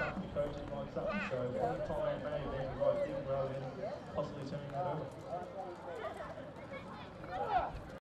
staff and coaching like that. So any comment may have been the right thing rather than possibly turning it over.